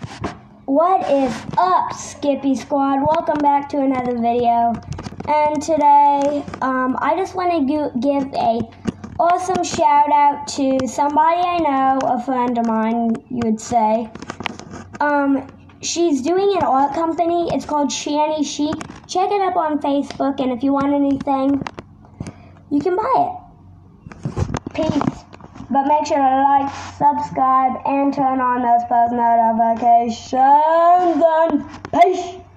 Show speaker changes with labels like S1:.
S1: What is up, Skippy Squad? Welcome back to another video. And today, I just want to give a awesome shout out to somebody I know, a friend of mine, you would say. She's doing an art company. It's called Shani Chic. Check it up on Facebook, and if you want anything, you can buy it. Peace. But make sure to like, subscribe, and turn on those post notifications. And peace.